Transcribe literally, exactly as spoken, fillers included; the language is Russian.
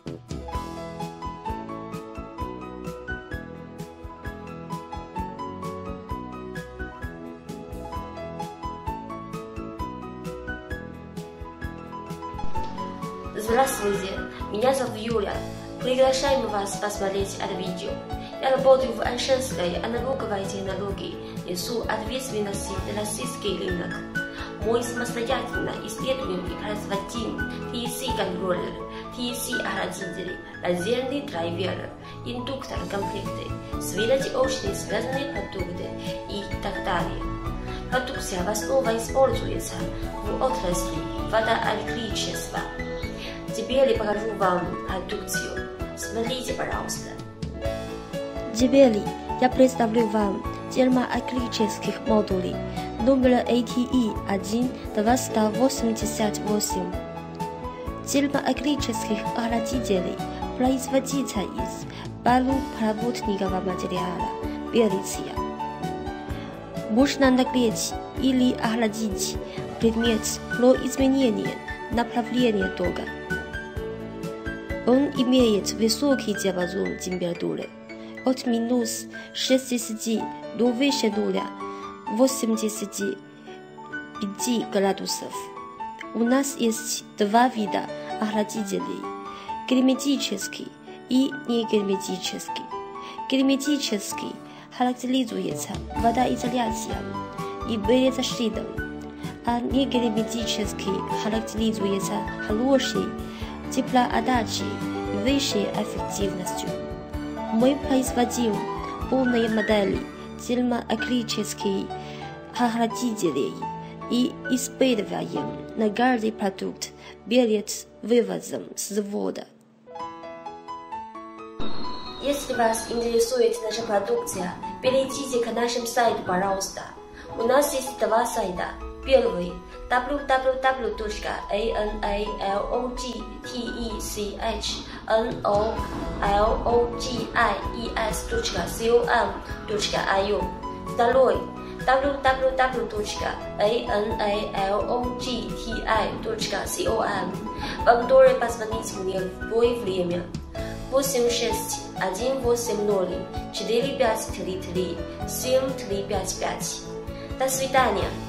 Здравствуйте, меня зовут Юля. Приглашаем вас посмотреть это видео. Я работаю в Ансhenской аналоговой технологии, несу ответственность за российский рынок. Мы самостоятельно исследуем и производим ти эл си-контроллер, ти эл си-охладители, лазерный драйвер, индуктор-комплекты, светодиодные связанные продукты и так далее. Продукция в основном используется в отрасли водоэлектричества. Теперь я покажу вам продукцию. Смотрите, пожалуйста. Теперь я представлю вам термоэлектрических модулей номер эй ти и один двести восемьдесят восемь. Термоэлектрических охладителей производится из полупроводникового материала бериллия. Можно нагреть или охладить предмет про изменение направления тока. Он имеет высокий диапазон температуры от минус шестидесяти до выше нуля восьмидесяти пяти градусов. У нас есть два вида охладителей – герметический и негерметический. Герметический характеризуется водоизоляцией и перезащитом, а негерметический характеризуется хорошей теплоотдачей и высшей эффективностью. Мы производим полные модели термоэлектрических охладителей и испытываем на каждый продукт перед вывозом с завода. Если вас интересует наша продукция, перейдите к нашему сайту, пожалуйста. У нас есть два сайта. Первый – дабл ю дабл ю дабл ю точка analogtechnologies точка com точка ай о. Второй – дабл ю дабл ю дабл ю точка analogti точка com. Вам тоже позвонить мне в любое время. восемь шесть один восемь ноль четыре пять три три семь три пять пять. До свидания.